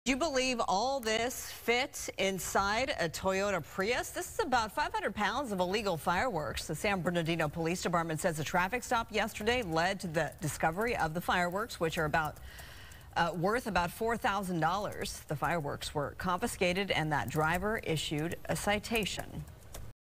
Do you believe all this fit inside a Toyota Prius? This is about 500 pounds of illegal fireworks. The San Bernardino Police Department says a traffic stop yesterday led to the discovery of the fireworks, which are worth about $4,000. The fireworks were confiscated and that driver issued a citation.